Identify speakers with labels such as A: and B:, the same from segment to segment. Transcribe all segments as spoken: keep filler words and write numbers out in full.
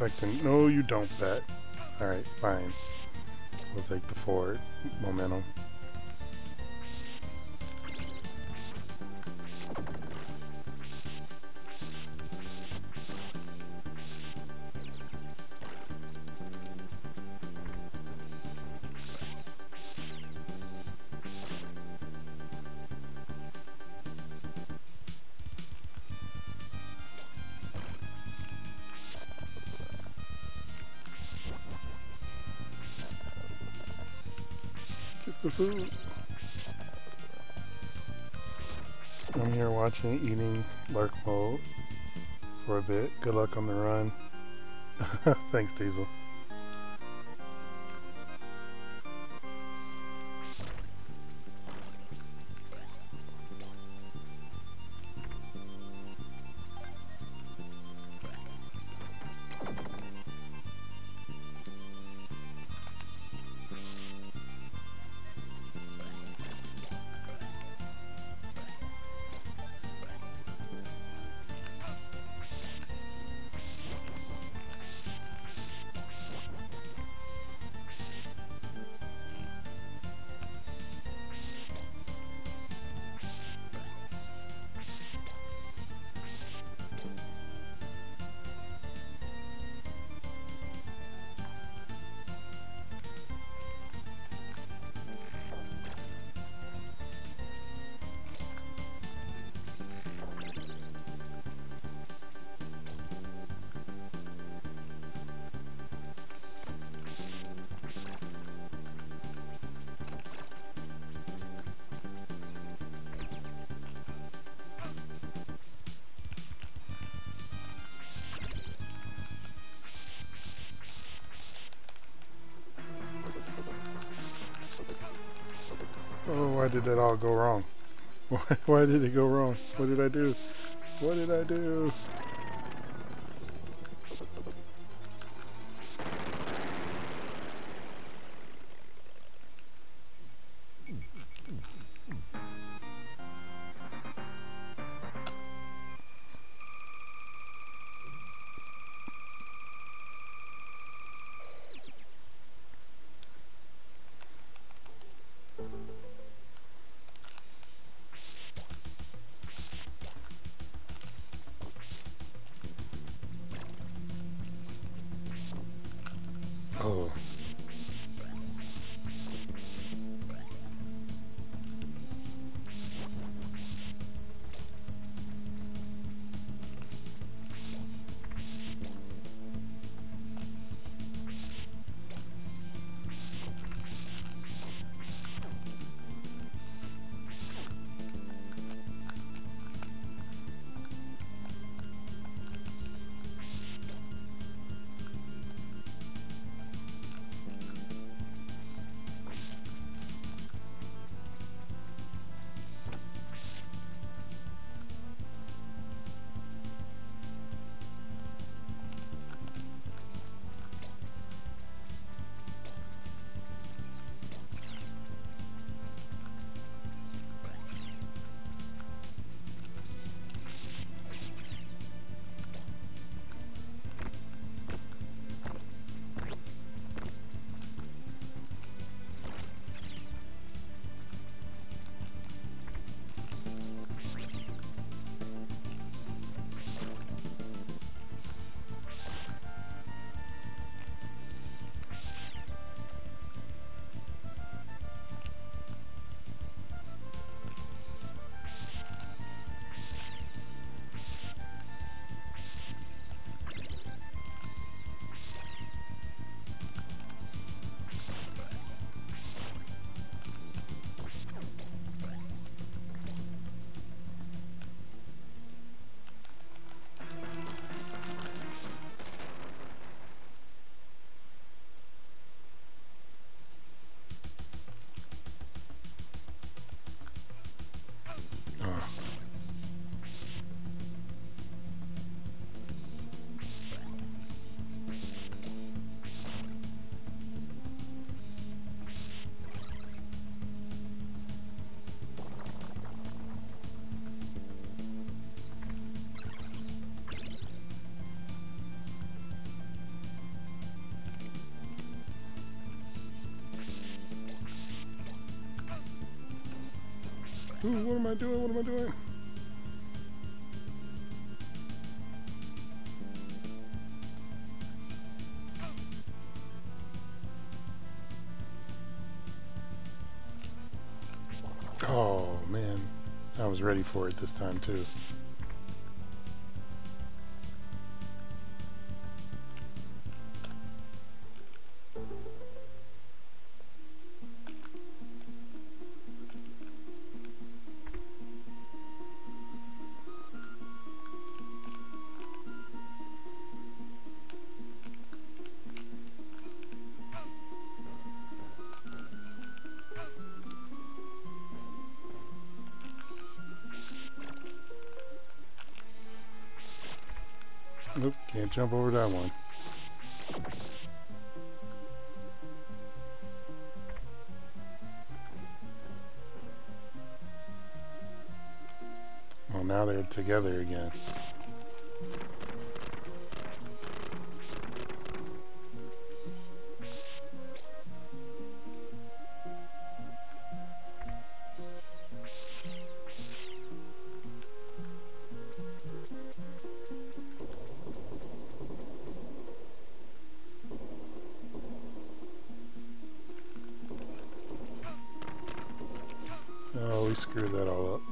A: expecting... No, you don't bet. Alright, fine. We'll take the forward momentum. Get the food. I'm here watching, eating Lark mode for a bit. Good luck on the run. Thanks, Diesel. Oh, why did that all go wrong? Why, why did it go wrong? What did I do? What did I do? Ooh, what am I doing? What am I doing? Oh, man. I was ready for it this time, too. Nope, can't jump over that one. Well, now they're together again. Oh, we screwed that all up.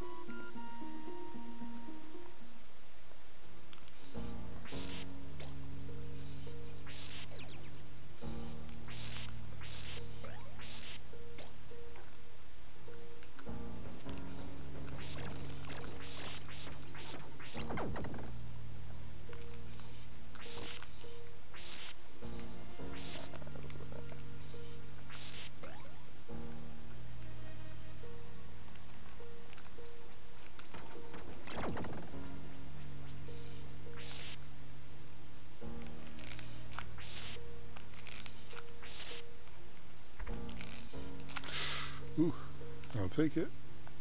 A: Ooh, I'll take it.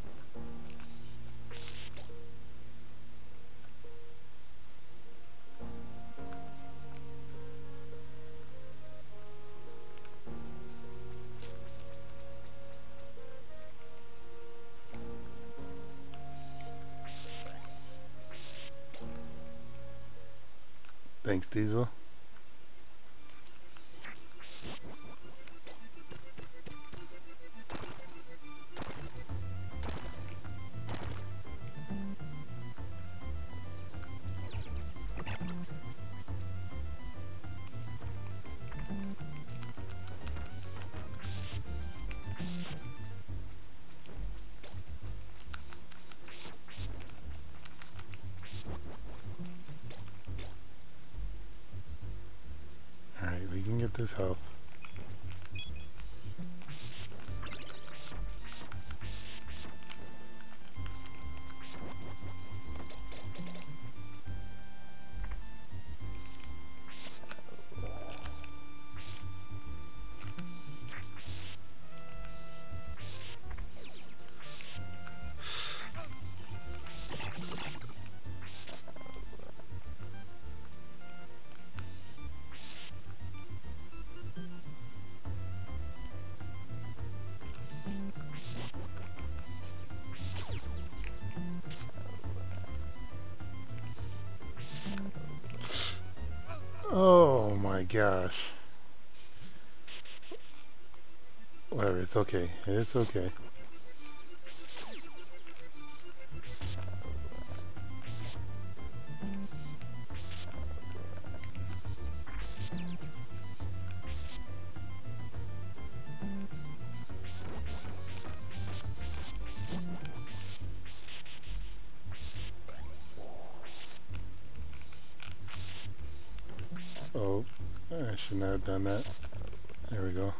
A: Thanks, Diesel. Alright, we can get this health. Oh my gosh. Whatever, it's okay. It's okay. Oh, I should not have done that. There we go.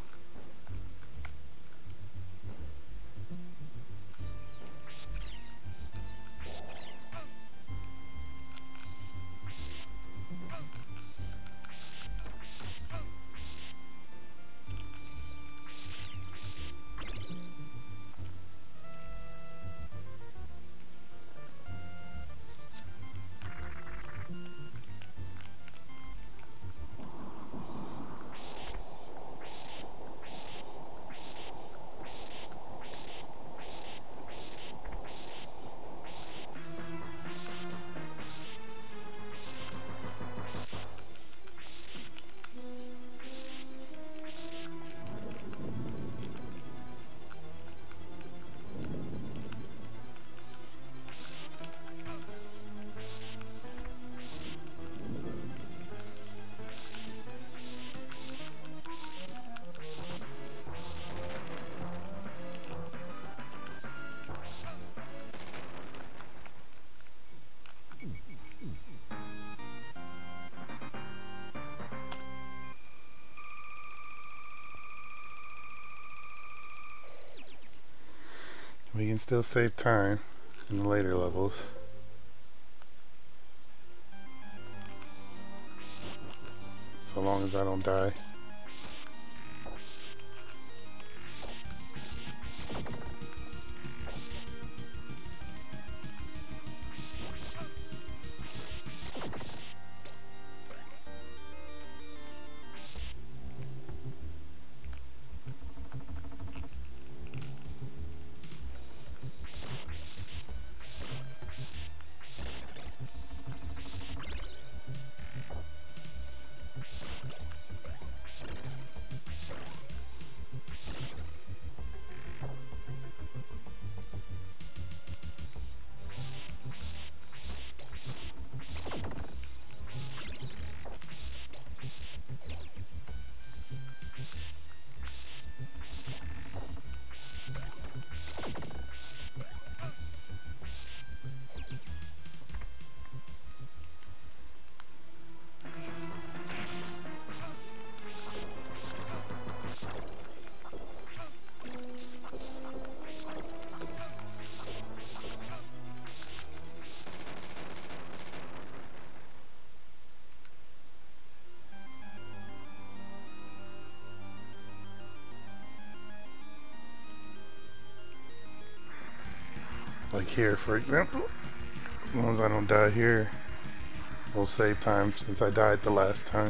A: We can still save time in the later levels. So long as I don't die. Like here, for example. As long as I don't die here, we'll save time since I died the last time.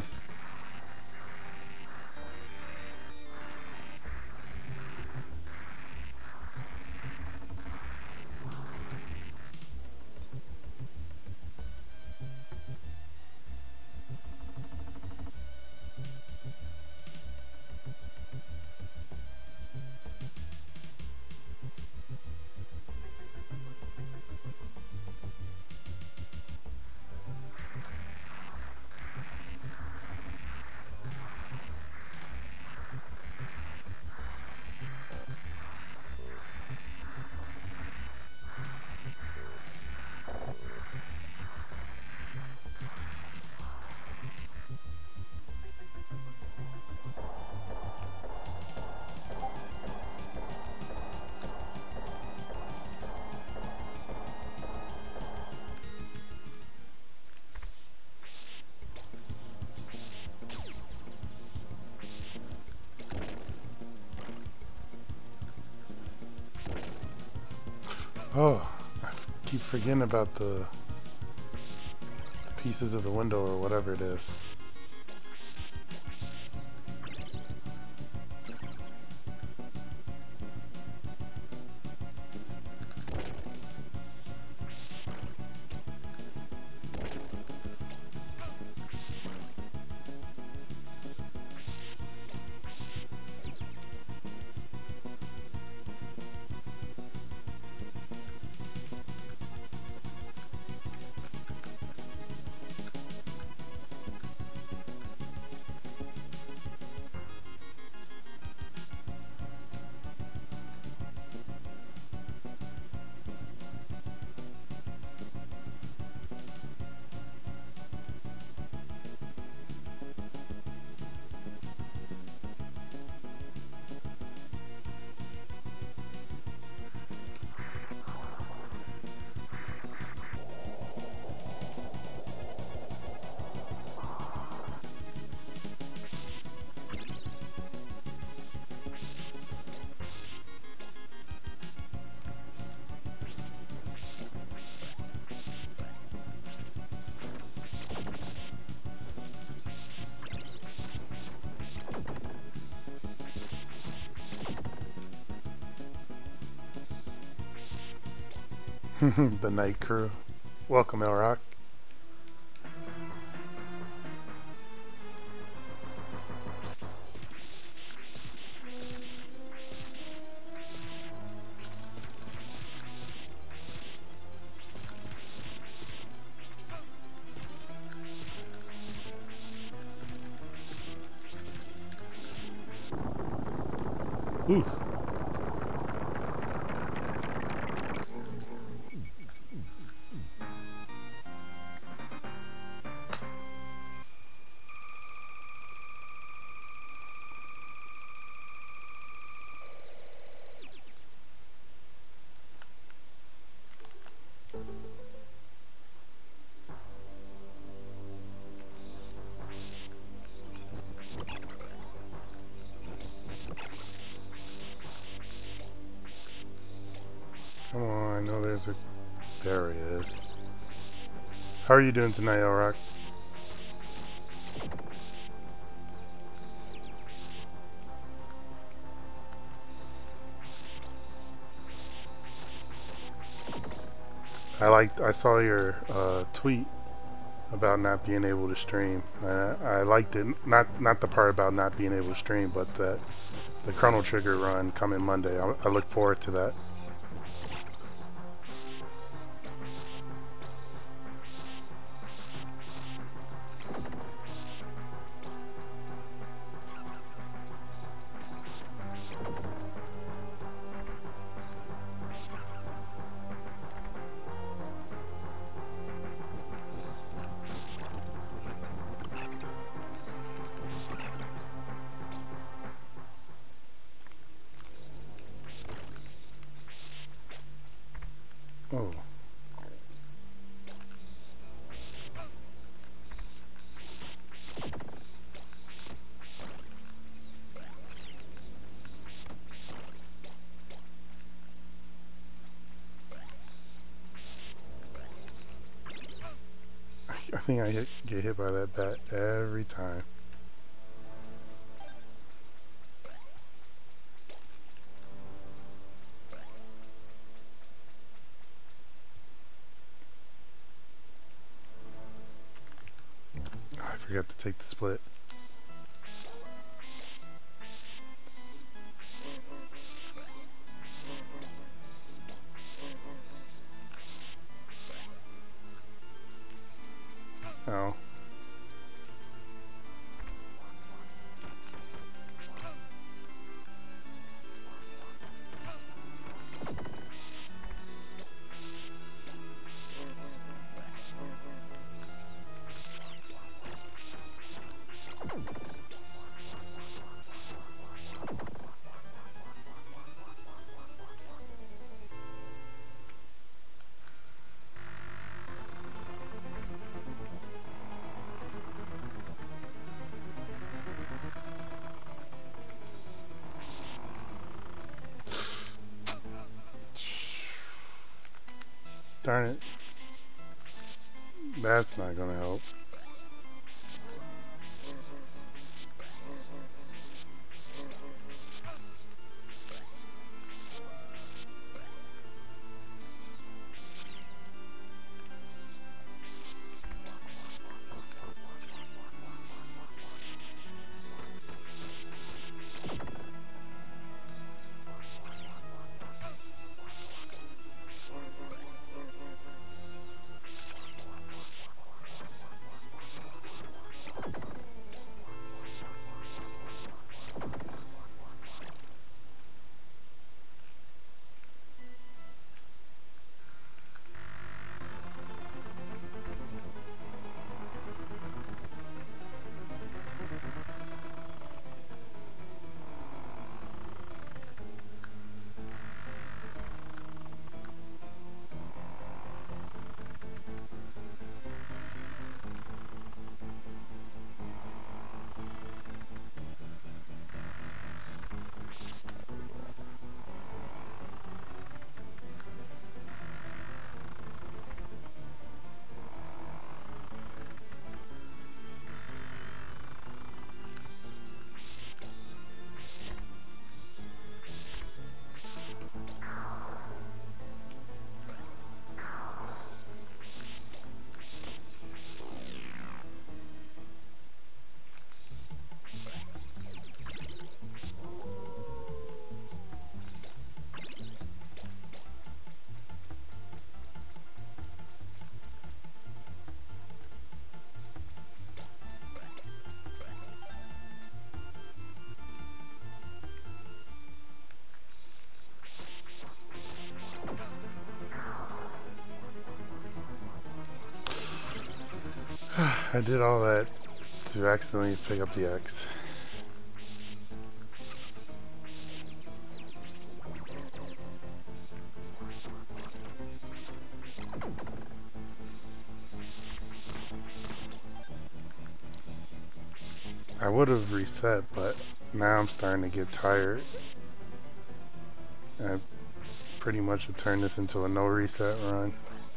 A: Oh, I f keep forgetting about the, the pieces of the window or whatever it is. The night crew. Welcome, Elrock. Oof. There's a... There he is. How are you doing tonight, Elrock? I liked. I saw your uh, tweet about not being able to stream. Uh, I liked it. Not not the part about not being able to stream, but the the Chrono Trigger run coming Monday. I, I look forward to that. Oh. I think I hit, get hit by that bat every time. Oh, I forgot to take the split. Oh. Darn it. That's not gonna help. I did all that to accidentally pick up the X. I would have reset, but now I'm starting to get tired. And pretty much to turn this into a no reset run.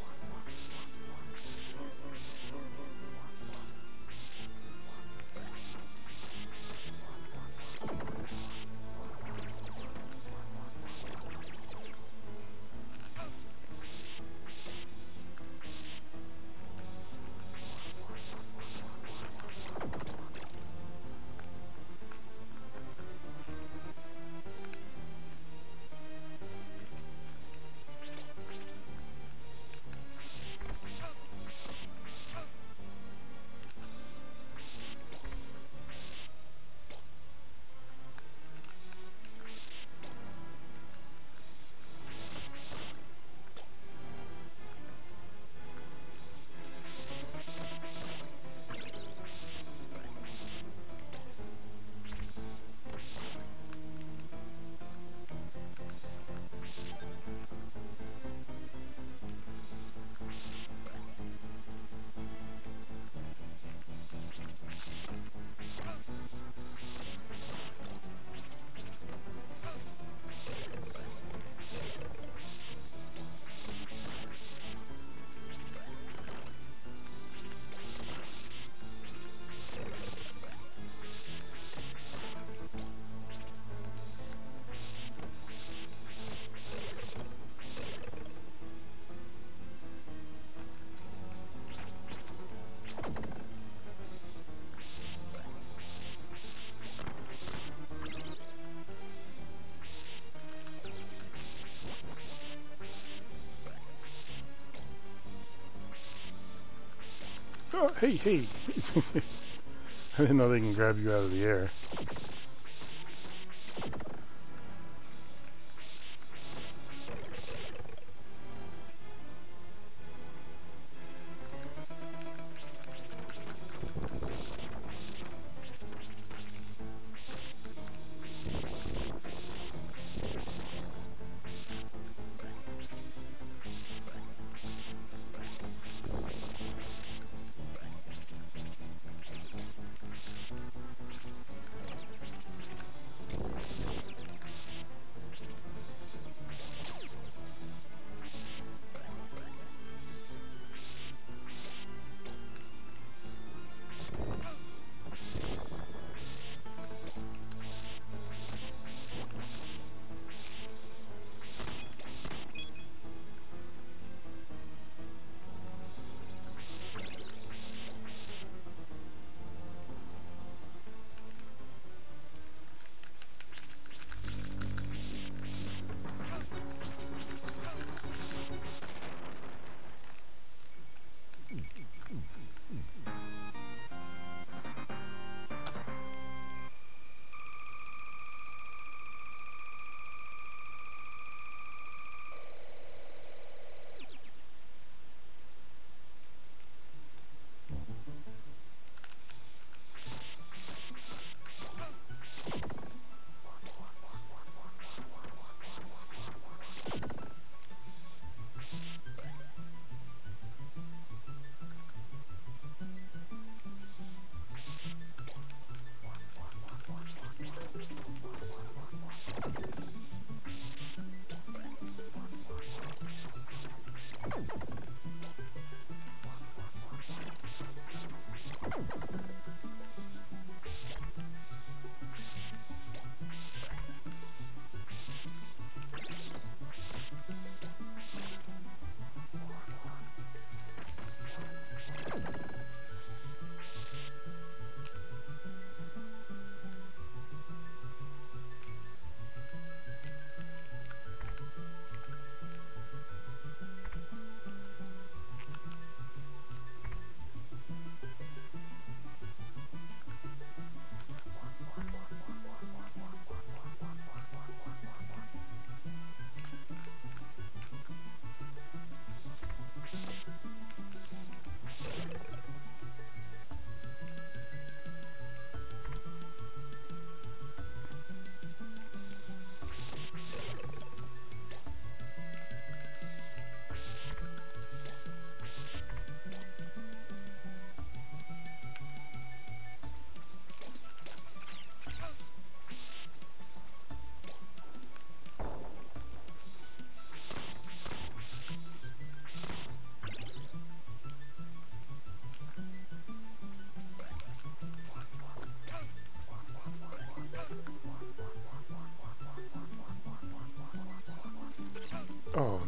A: Oh, hey, hey. I didn't know they can grab you out of the air.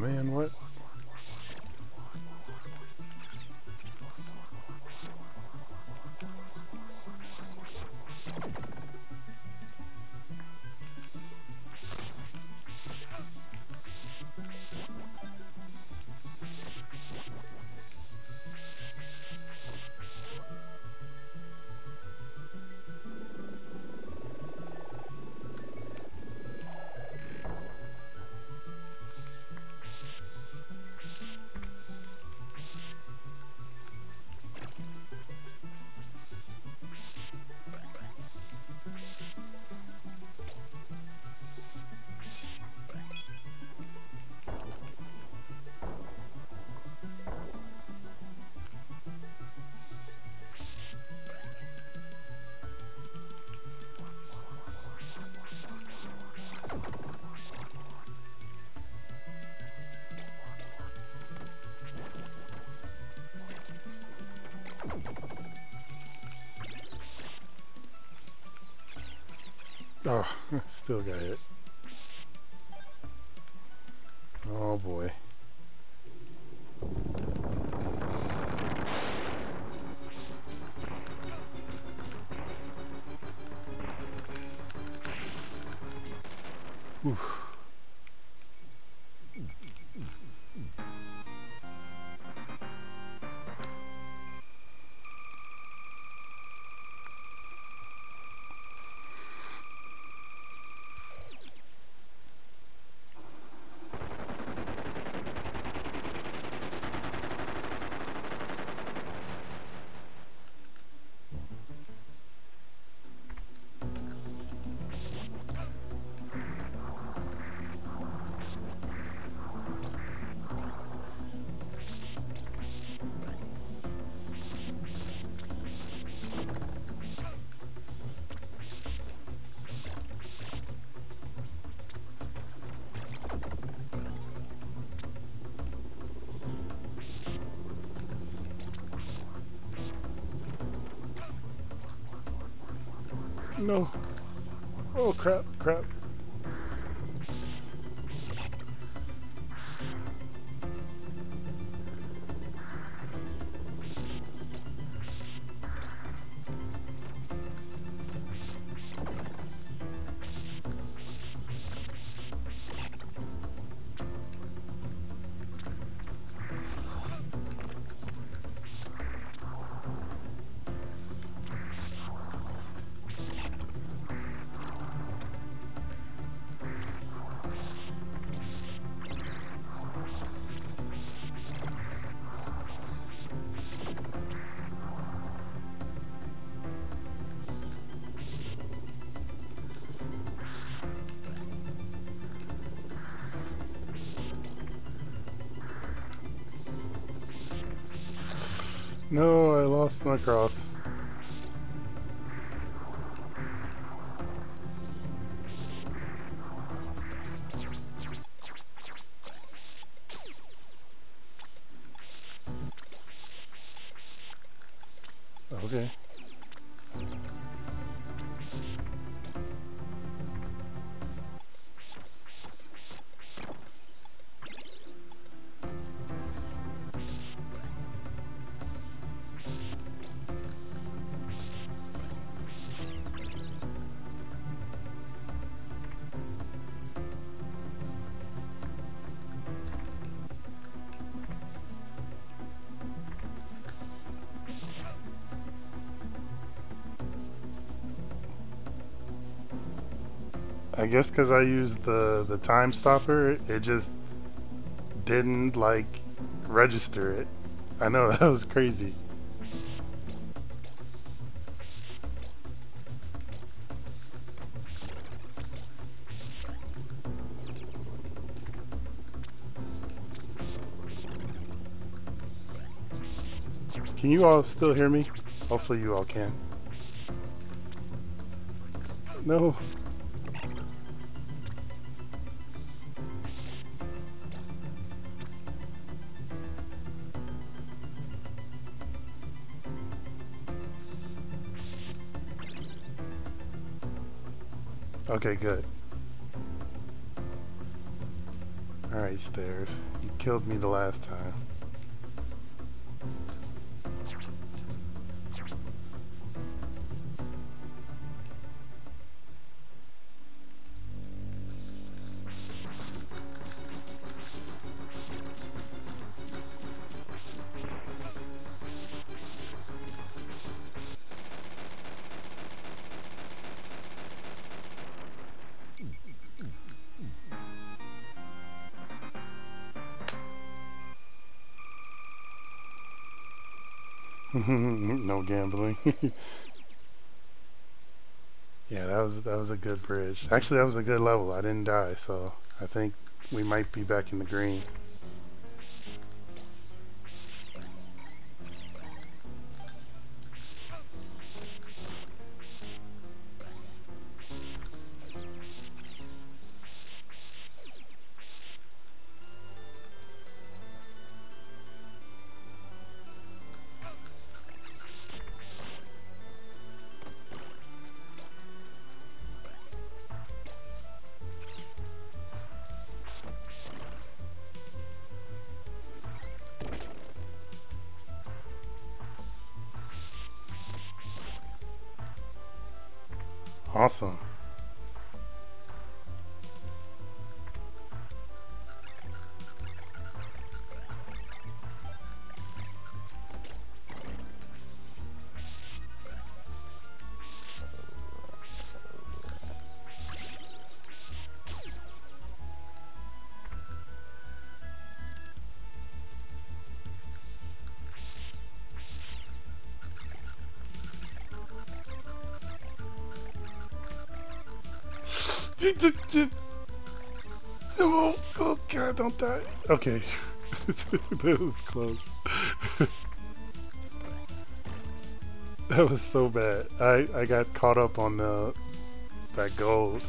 A: man, what? Oh, still got hit. Oh boy. Oof. No. Oh crap, crap. No, I lost my cross. Okay. I guess because I used the, the time stopper, it just didn't, like, register it. I know, that was crazy. Can you all still hear me? Hopefully you all can. No. Okay, good. Alright, stairs. You killed me the last time. No gambling. Yeah, that was that was a good bridge. Actually, that was a good level. I didn't die, so I think we might be back in the green. Awesome. Oh, oh God, don't die. Okay. That was close. That was so bad. I, I got caught up on the that gold.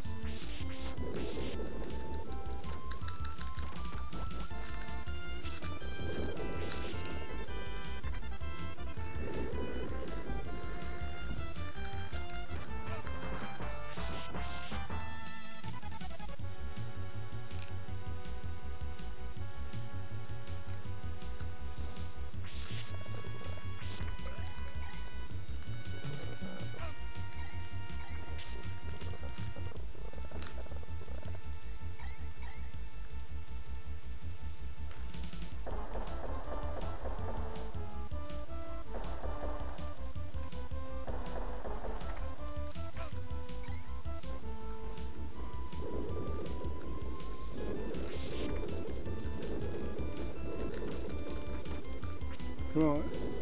A: Come on.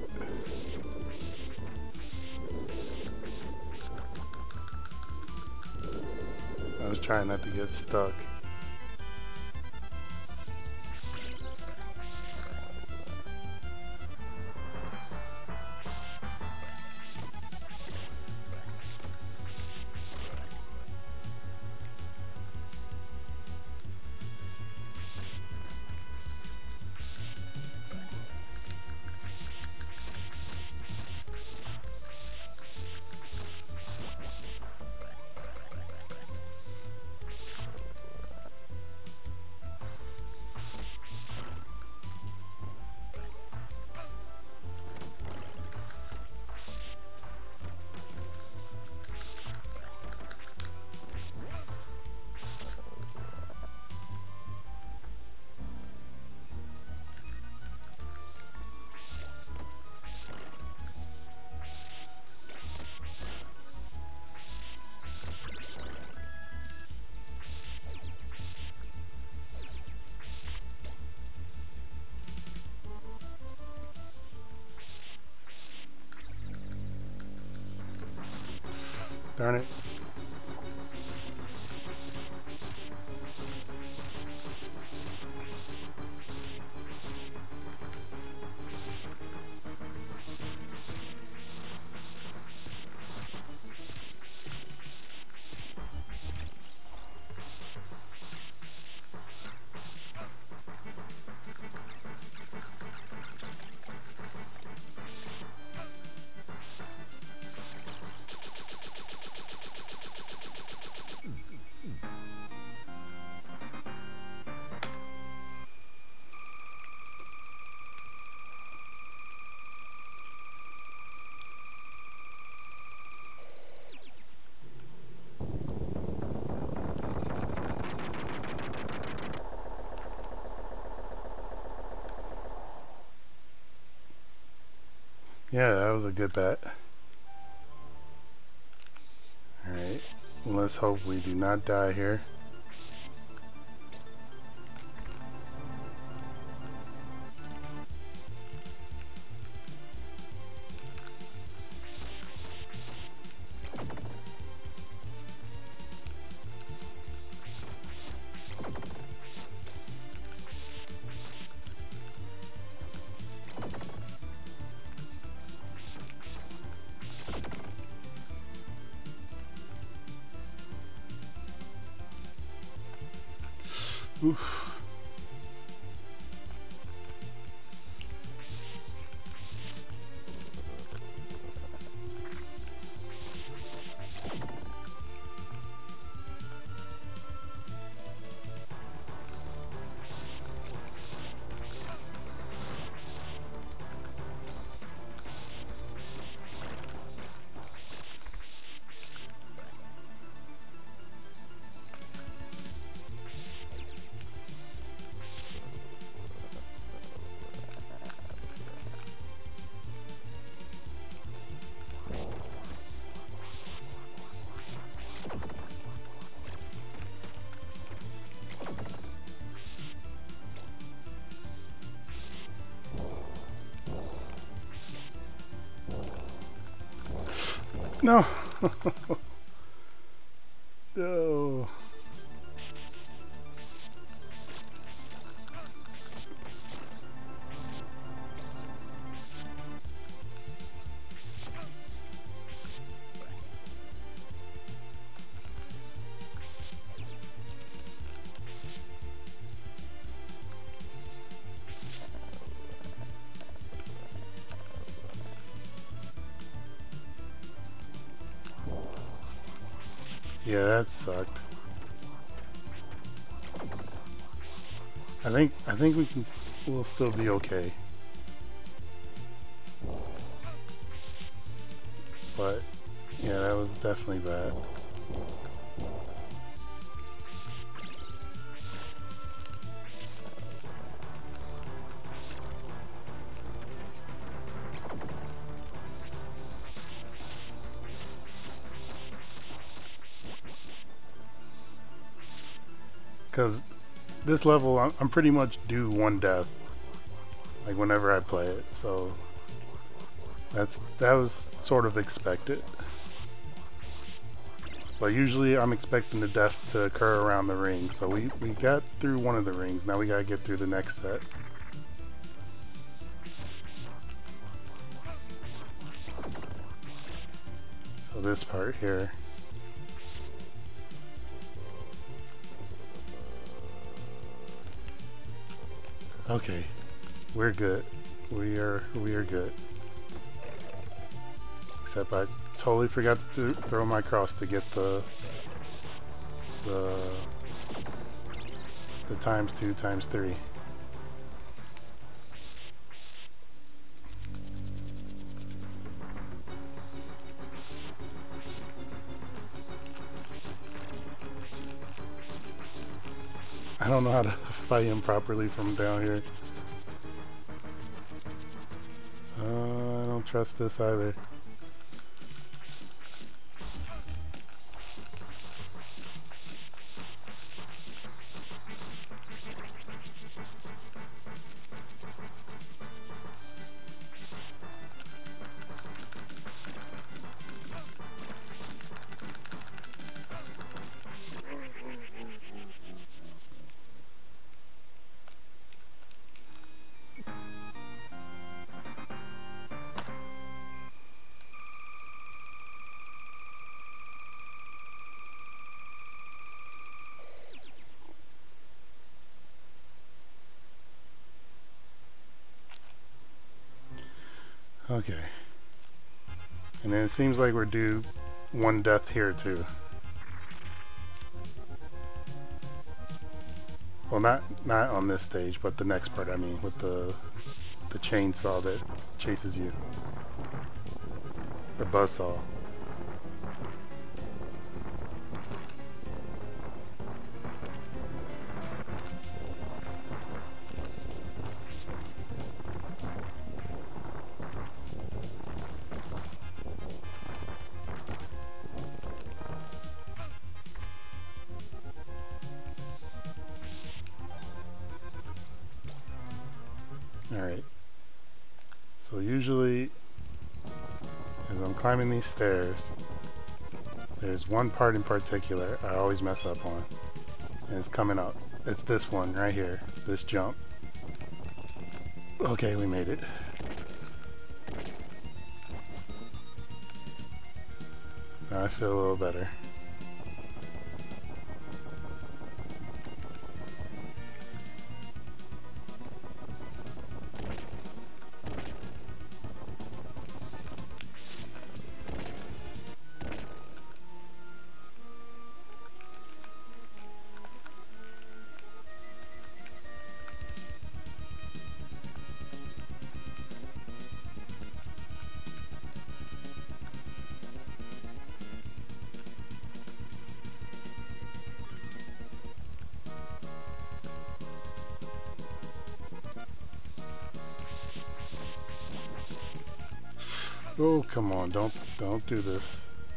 A: I was trying not to get stuck. Darn it. Yeah, that was a good bet. Alright, let's hope we do not die here. Oof. No. No. Yeah, that sucked. I think I think we can we'll still be okay. But yeah, that was definitely bad. Because this level, I'm, I'm pretty much due one death, like whenever I play it. So that's that was sort of expected. But usually, I'm expecting the death to occur around the ring. So we we got through one of the rings. Now we gotta get through the next set. So this part here. Okay, we're good. We are we are good. Except I totally forgot to th throw my cross to get the the the times two times three. I don't know how to fight him properly from down here. Uh, I don't trust this either. Okay. And then it seems like we're due one death here too. Well, not not on this stage, but the next part. I mean, with the the chainsaw that chases you, the buzzsaw. Alright. So usually, as I'm climbing these stairs, there's one part in particular I always mess up on. And it's coming up. It's this one right here. This jump. Okay, we made it. Now I feel a little better. Oh, come on, don't don't do this.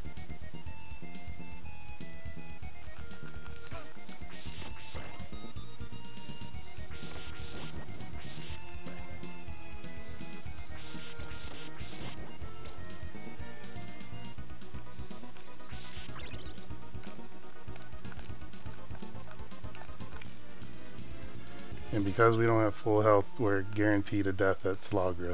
A: And because we don't have full health, we're guaranteed a death at Slagra.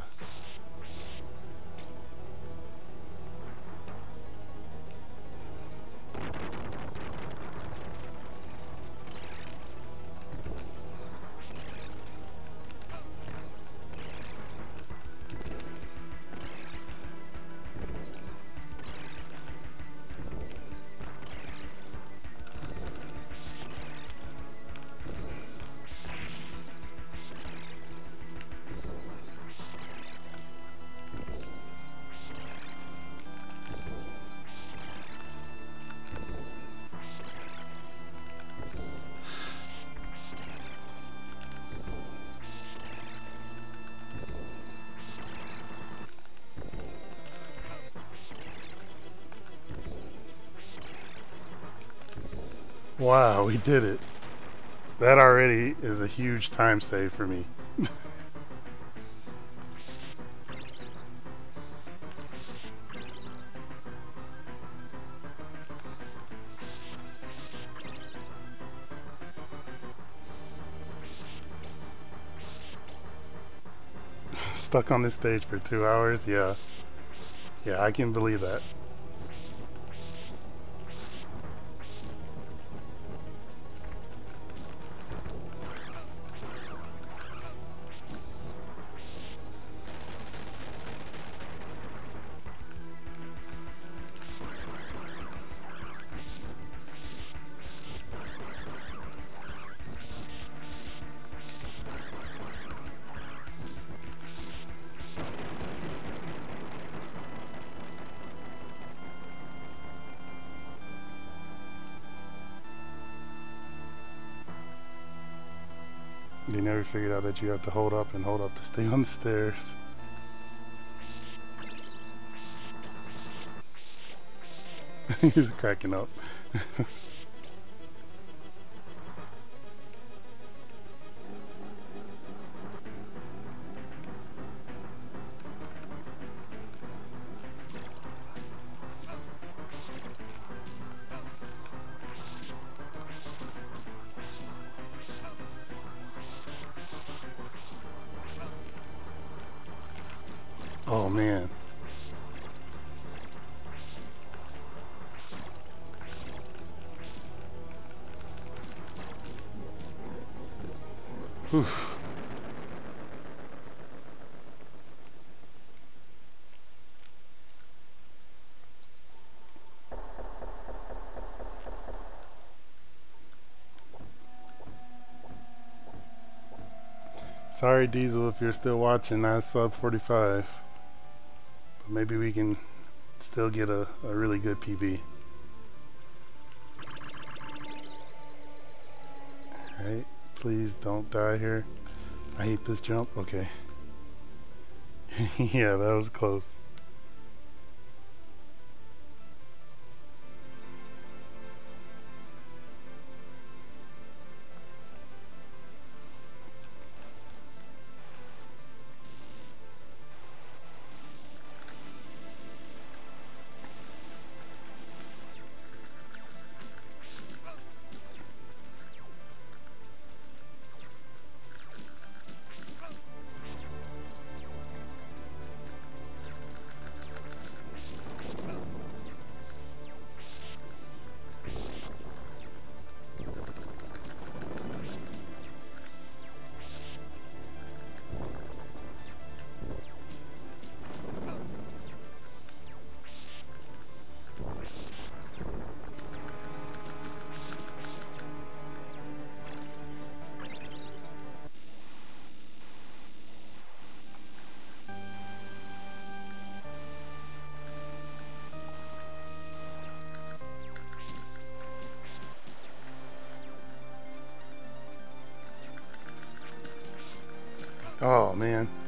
A: Wow, we did it. That already is a huge time save for me. Stuck on this stage for two hours? Yeah. Yeah, I can believe that. They never figured out that you have to hold up and hold up to stay on the stairs. He's cracking up. Oh man. Oof. Sorry Diesel if you're still watching, I sub forty-five. But maybe we can still get a, a really good P B. Alright, please don't die here. I hate this jump. Okay. Yeah, that was close. Oh man.